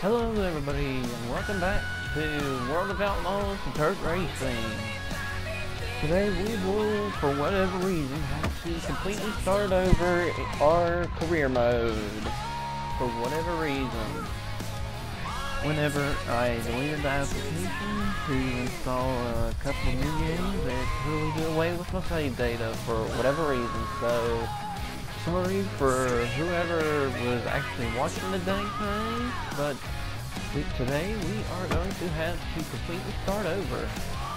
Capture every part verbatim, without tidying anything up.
Hello everybody, and welcome back to World of Outlaws and Dirt Racing. Today we will, for whatever reason, have to completely start over our career mode. For whatever reason. Whenever I deleted the application to install a couple of new games, it really did away with my save data for whatever reason, so sorry for whoever was actually watching the dang thing, but we, today we are going to have to completely start over.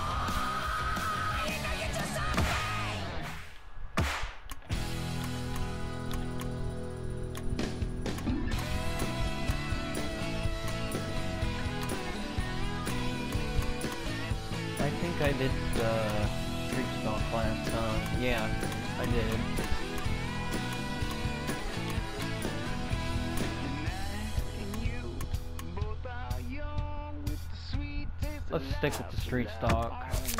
I think I did uh, Street Stock last time. Yeah, I did. Let's stick with the Street Stock.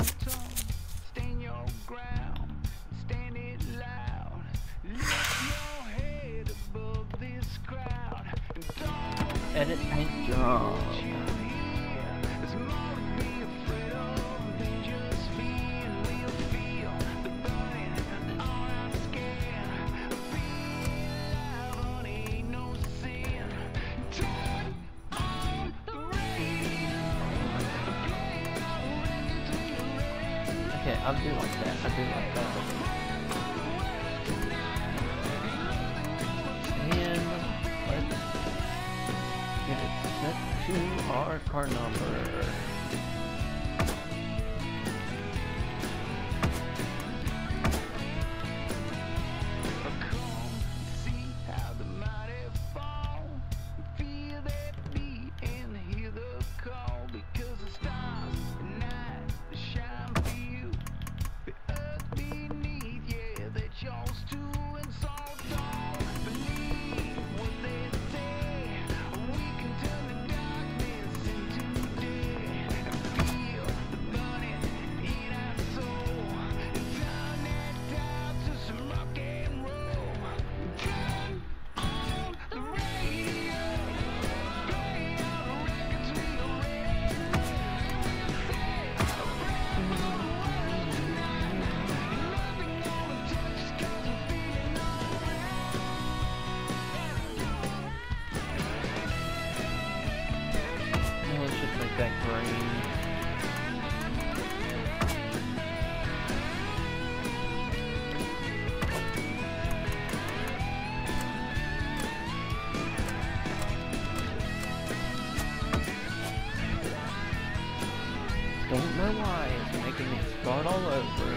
Edit paint job. Okay, I do like that. I do like that. And let's get it set to our car number. That green. Don't know why it's making me start all over.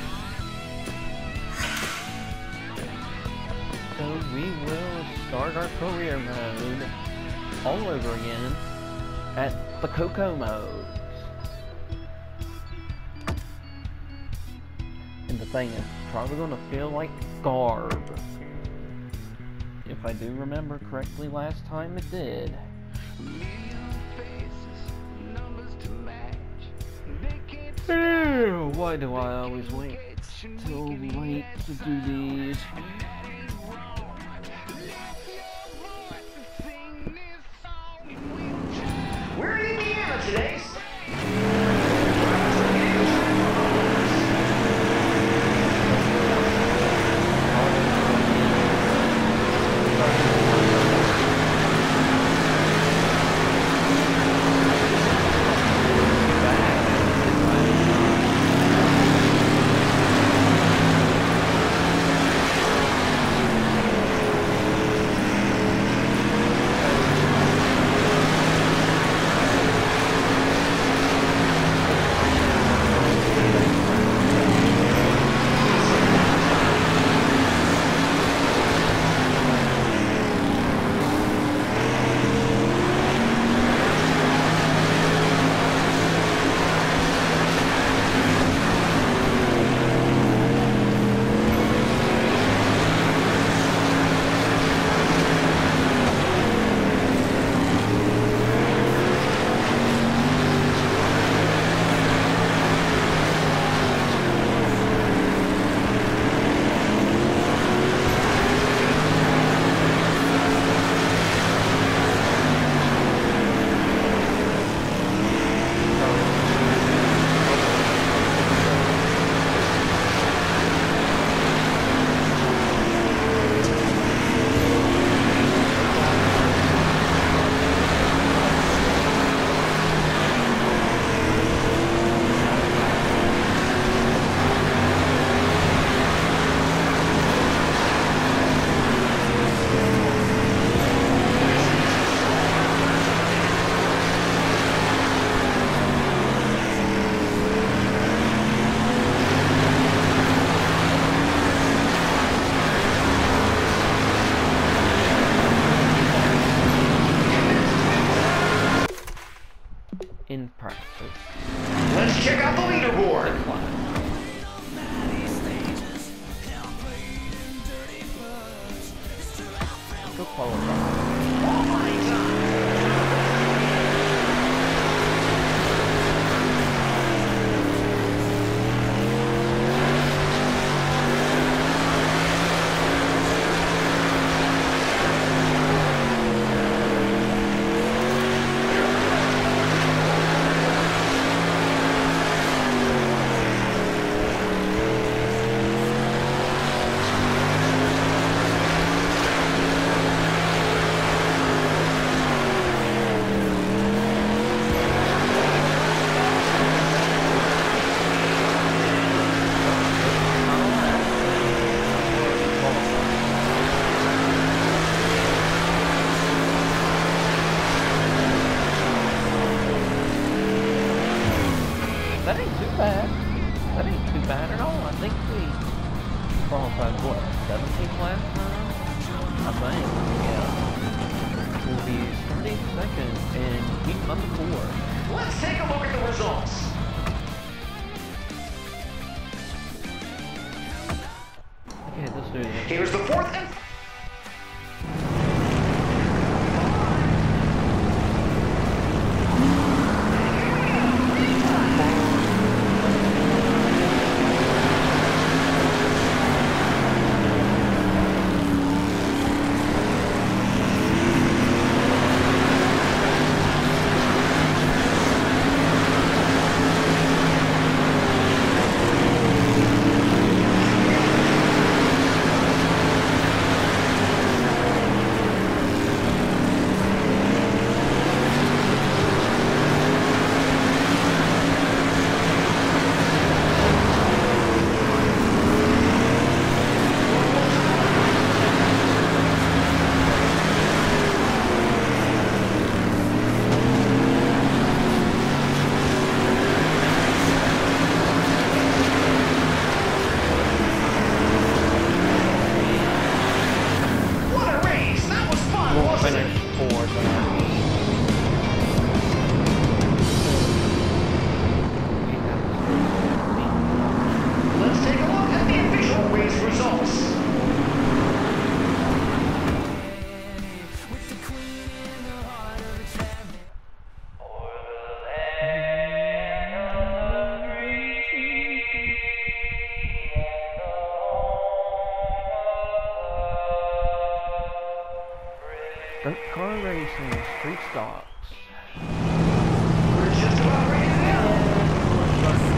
So we will start our career mode all over again at the Coco modes. And the thing is probably going to feel like garb. If I do remember correctly, last time it did. Ew, why do I always wait till late to do these? We're in Indiana today. qualify. Qualifying time. That ain't too bad. That ain't too bad at all. I think we qualified, what, seventeenth last time? I think, yeah. We'll be starting second in heat number four. Let's take a look at the results. Okay, let's do this. Here's the fourth and Finish fourth. let's take a look at the official race results. Dirt car racing, street stocks. We're just about ready to go.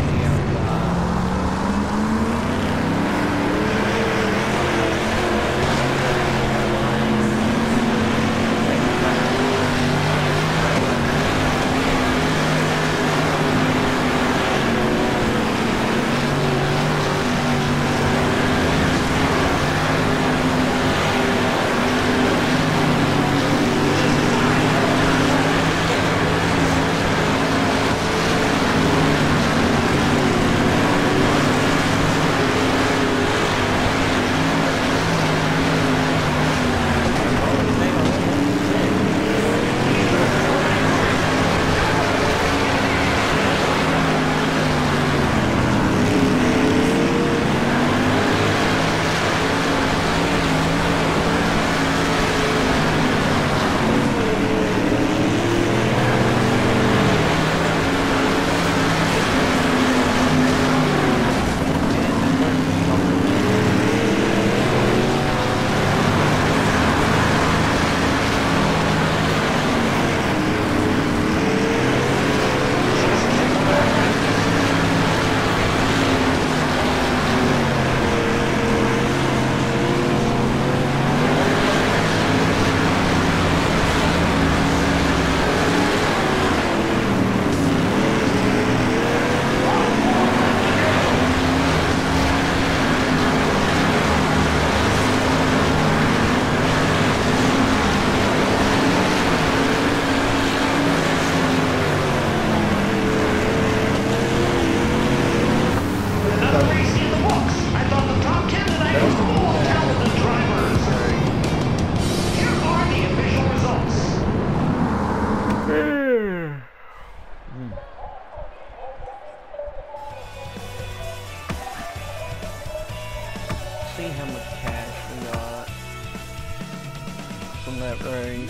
from that race.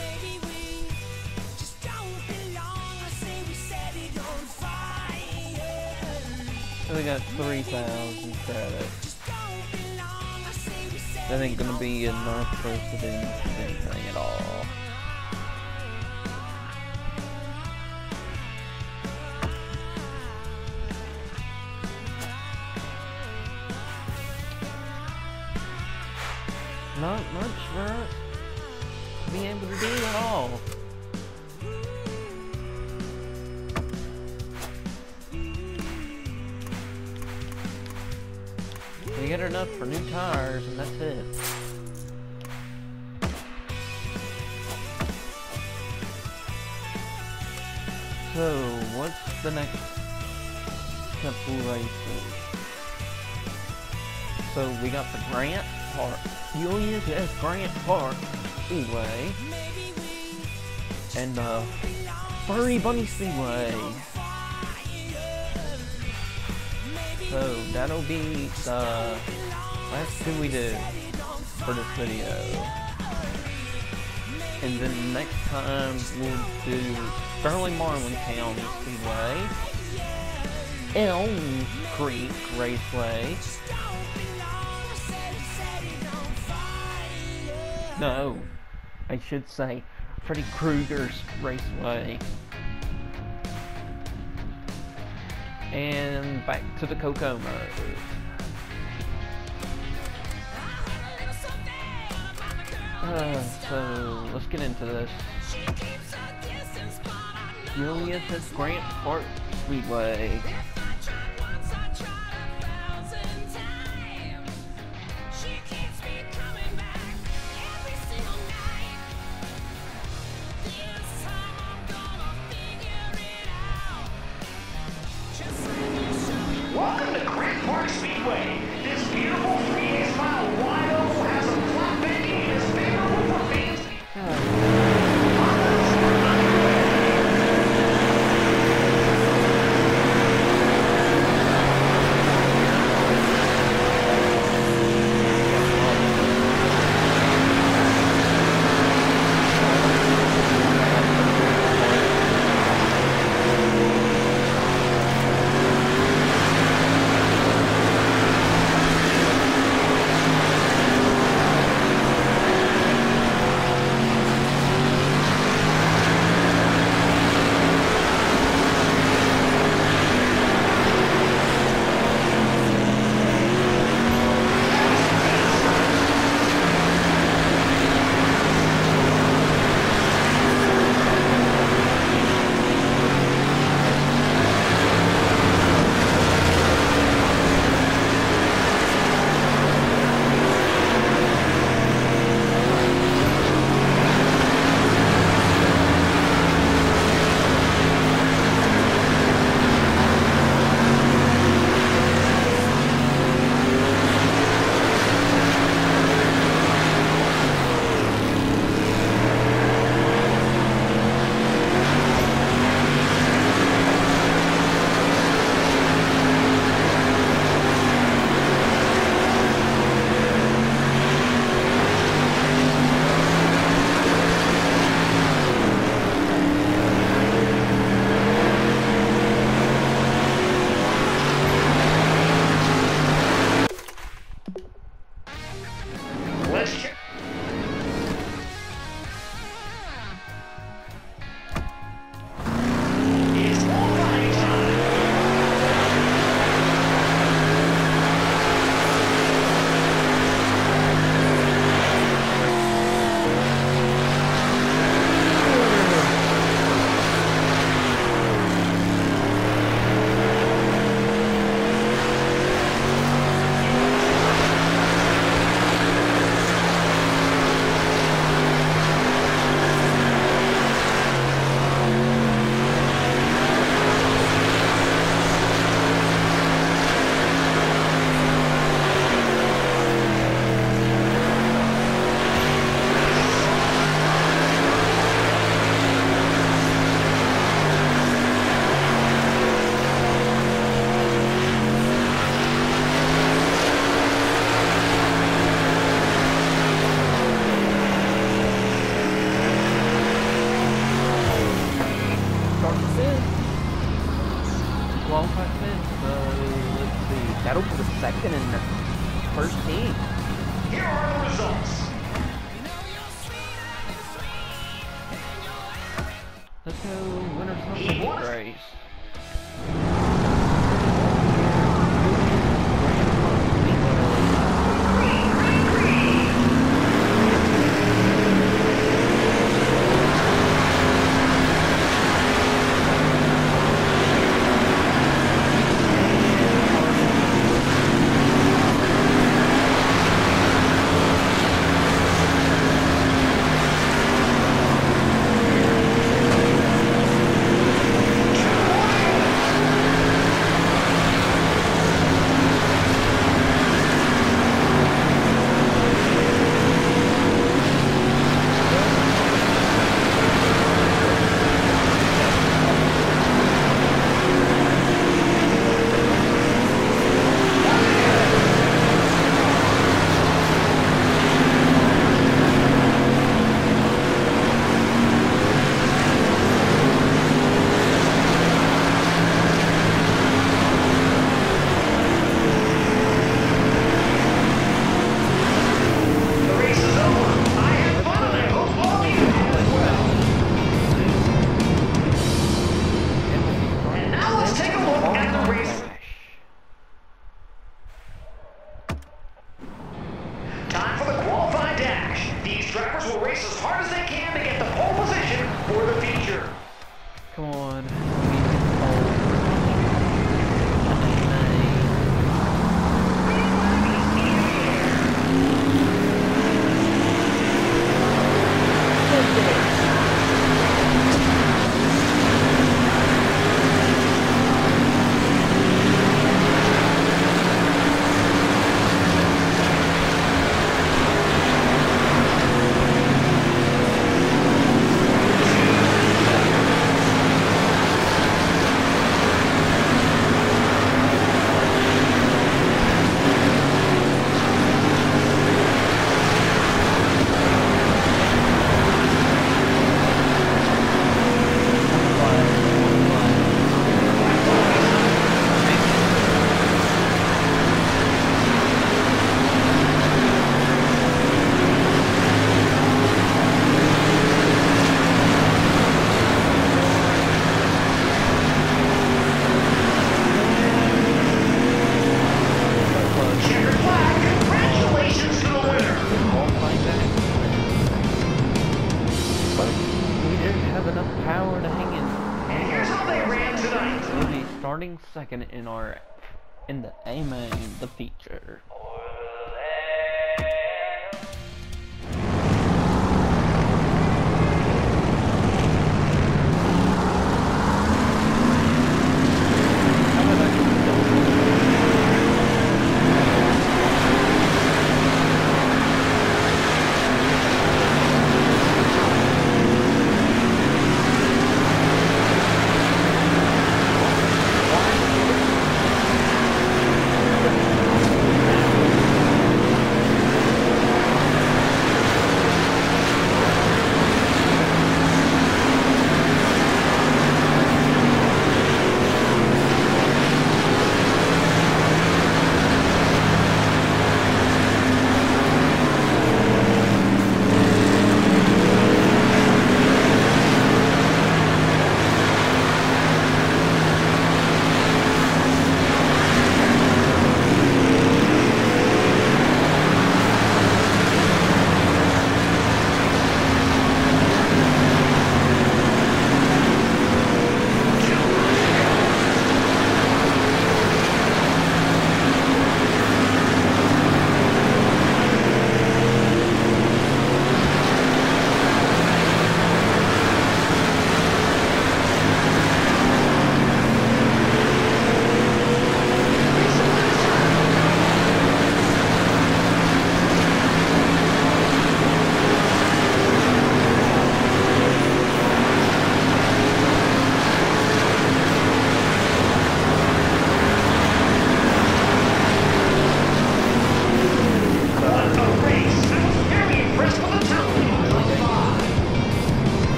So we got three thousand credits. That ain't gonna be enough for us to do anything at all. Not much for us to be able to do at all. We get enough for new tires and that's it. So, what's the next couple races? So, we got the Grant Park. Julius S. Grant Park Speedway and the Furry Bunny Speedway. So that'll be the last two we do for this video. And then next time we'll do Sterling Marlin County Speedway, Elm Creek Raceway. No, I should say Freddy Krueger's Raceway. And back to the Kokomo. Uh, so let's get into this. Julius S. Grant Park Speedway. Welcome to Grant Park Speedway. This beautiful three-eighths mile wide oval has a flat banking and is favorable for fans. second in the first heat. Here are the results. Let's go winners of the Heat heat one. race. Time for the qualifying dash. These drivers will race as hard as they can to get the pole position for the feature. Come on. Starting second in our in the A main, the feature.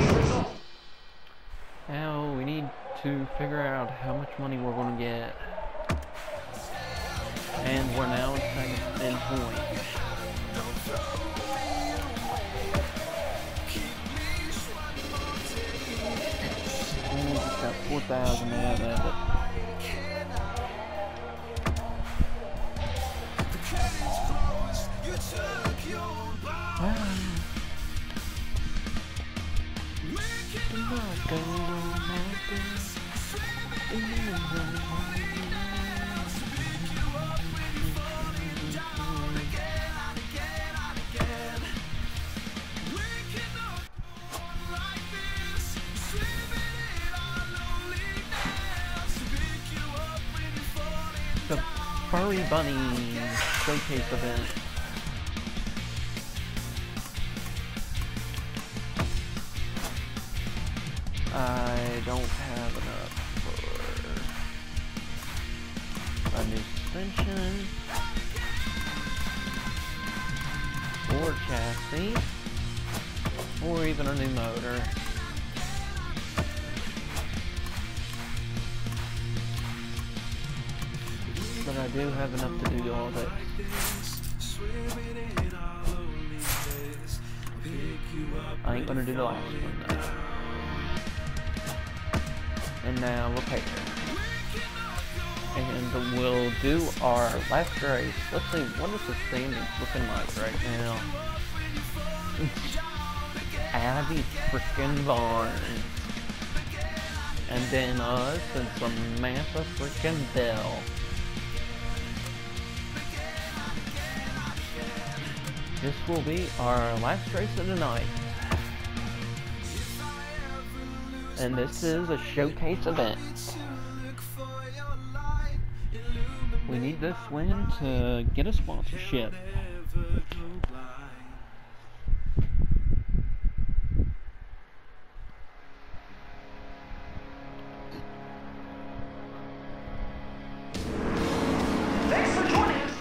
To figure out how much money we're going to get. thousand out of it. Ah. The Furry Bunny Showcase event. I don't have enough for a new suspension or chassis or even a new motor. But I do have enough to do all this. I ain't gonna do the last one though. And now repair. And we'll do our last race. Let's see, what is the standings looking like right now? Abby freaking Barnes. And then us and Samantha freaking Bell. This will be our last race of the night. And this is a showcase event. We need this win to get a sponsorship. Thanks for joining us.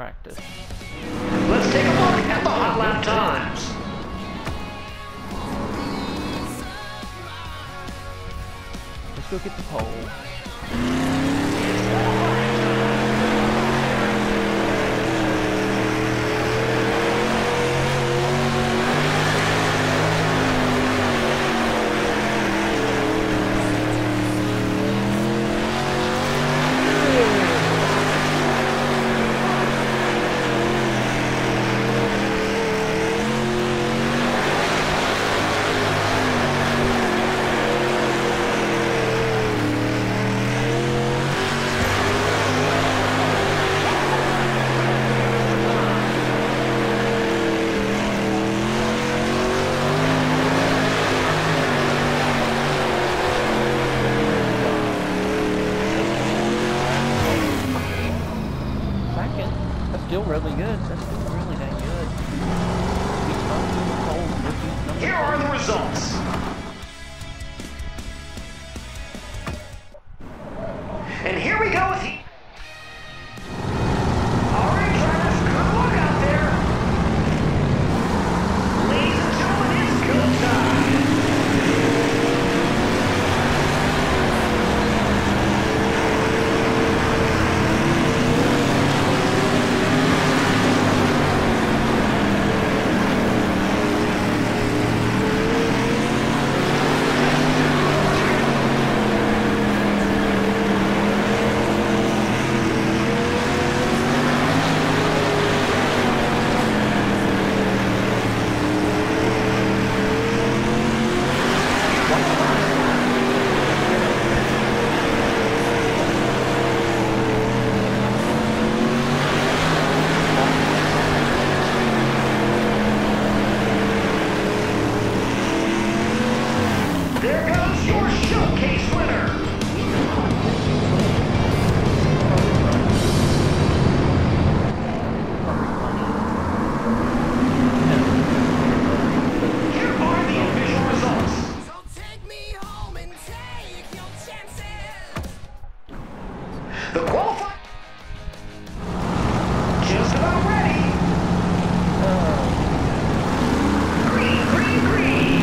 practice. Let's take a look at the hot lap times. Let's go get the pole. Still really good. That's still really that good. Here are the results. And here we go with the... All right, drivers, good luck out there. Ladies and gentlemen, it's go time. There goes your showcase winner. Here are the official results. So take me home and take your chances. The qualifying... Just about ready. Green, green, green.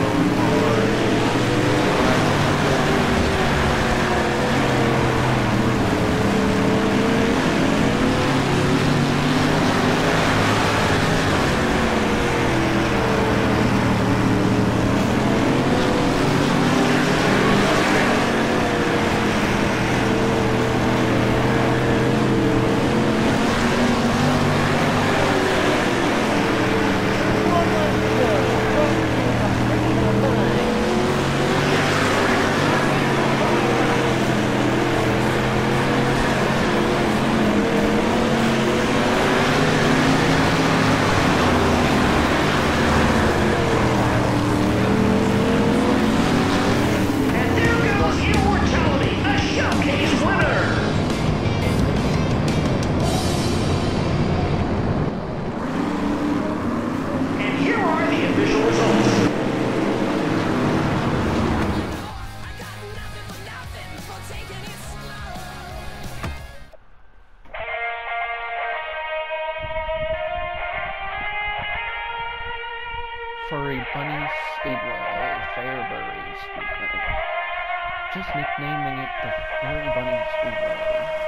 Furry Bunny Speedway, Fairbury Speedway. Just nicknaming it the Furry Bunny Speedway.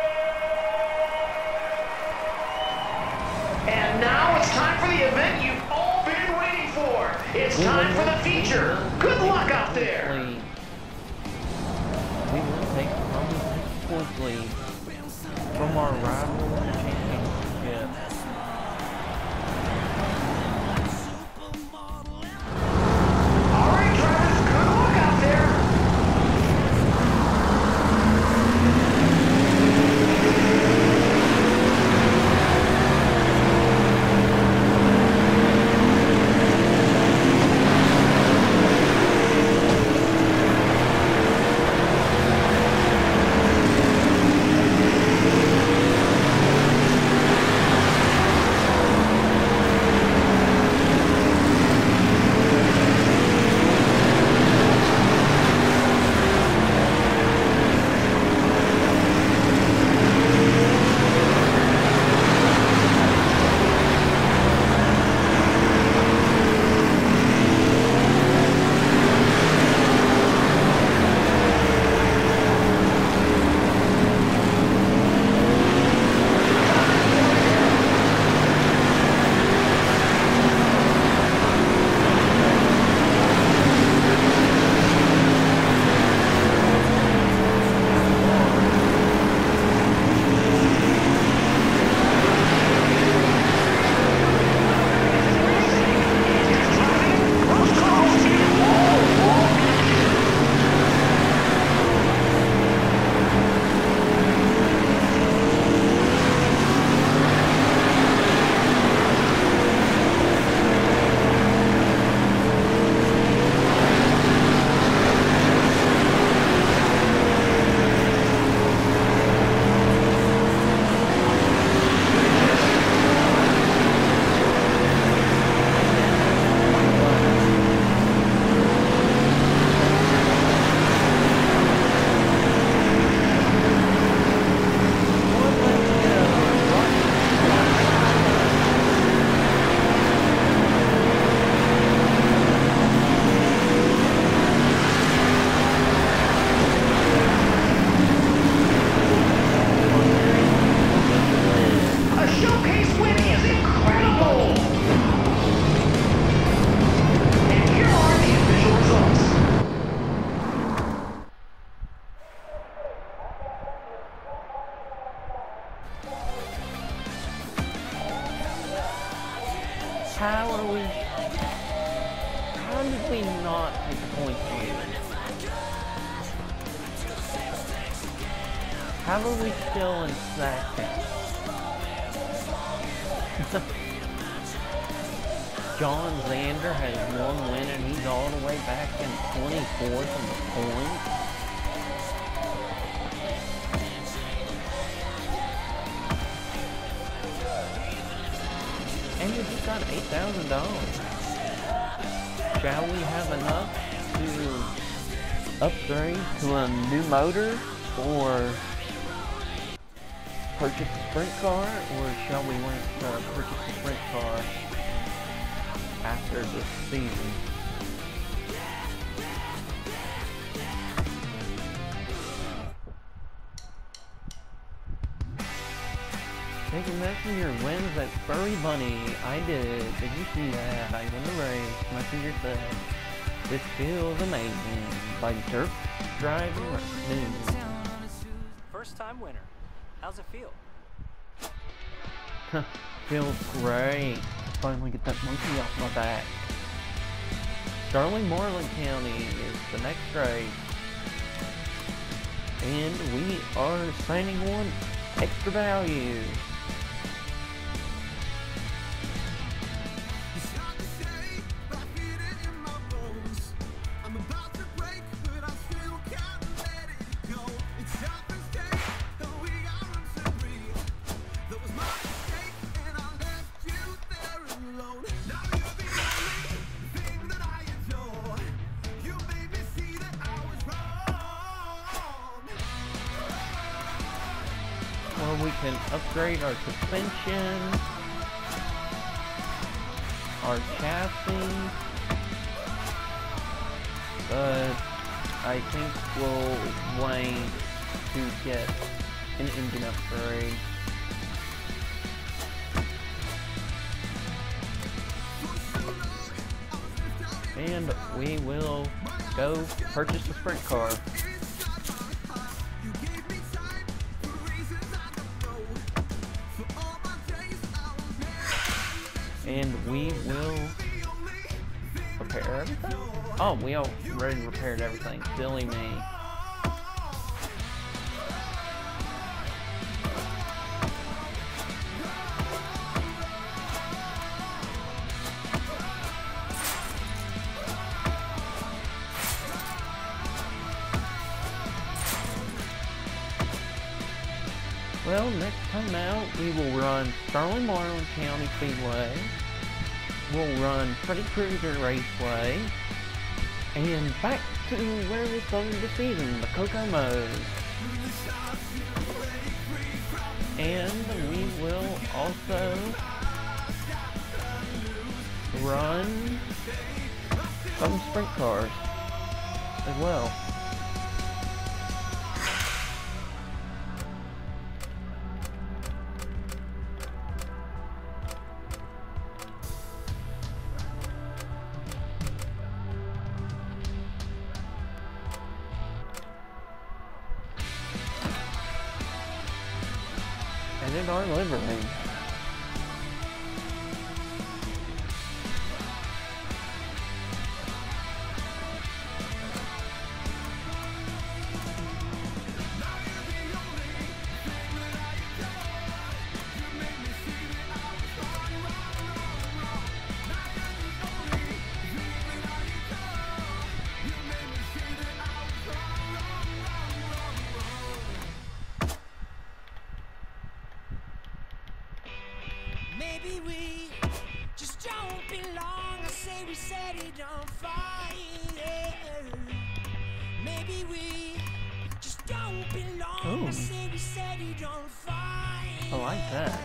And now it's time for the event you've all been waiting for. It's time for the feature. Good luck out there. We will take Roman towards lead from our rival championship. All right, drivers, good luck out there. How are we still in second? John Xander has one win and he's all the way back in twenty-fourth in the points. And we just got eight thousand dollars. Shall we have enough to upgrade to a new motor or purchase a sprint car, or shall we wait to purchase a sprint car after this season? Big Messenger wins at Furry Bunny. I did. Did you see that? I won the race. Messenger said, "This feels amazing." By Dirt Driving News. First time winner. How's it feel? Feels great. Finally get that monkey off my back. Starling Moreland County is the next race. And we are signing one extra value. Well, we can upgrade our suspension, our chassis, but I think we'll wait to get an engine upgrade. And we will go purchase a sprint car. And we will repair everything? Oh, we already repaired everything. Silly me. Well, next time out, we will run Starling Moreland County Speedway. We'll run Freddy Krueger Raceway. And back to where we started the season, the Kokomo. And we will also run some sprint cars as well. And in our livery. Maybe we just don't belong. I say we set it on fire. Maybe we just don't belong. Ooh. I say we set it on fire. I like that.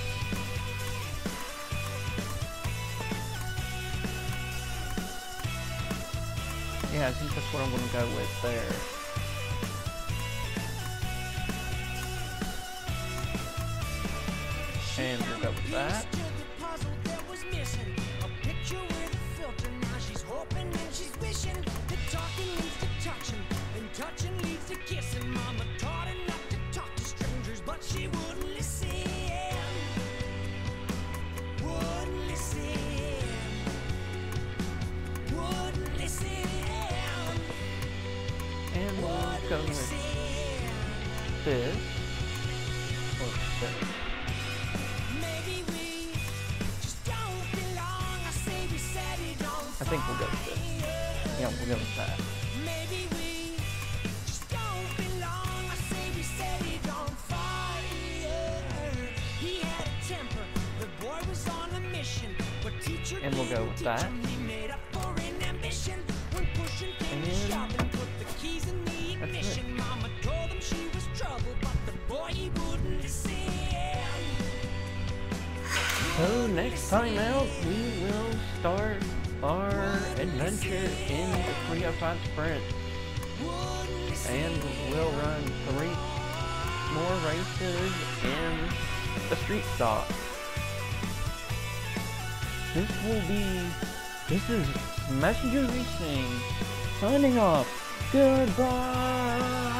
Yeah, I think that's what I'm going to go with there. And we'll go with that. And we'll go with this. Or this. Maybe we just don't belong. I say we set it on I think we'll go with this. Yeah, we'll go with that. Maybe we just don't belong. I say we set it on fire. He had a temper. The boy was on a mission. But teacher And we'll go with didn't that. teach him. He made up for an ambition. When pushing came to And shove and put the keys in the that's ignition. it. Mama told him she was trouble, but the boy he wouldn't listen. So next time out, we will start our adventure in the three oh five Sprint. And we'll run three more races in the street stock. This will be, this is Messenger Racing signing off. Goodbye!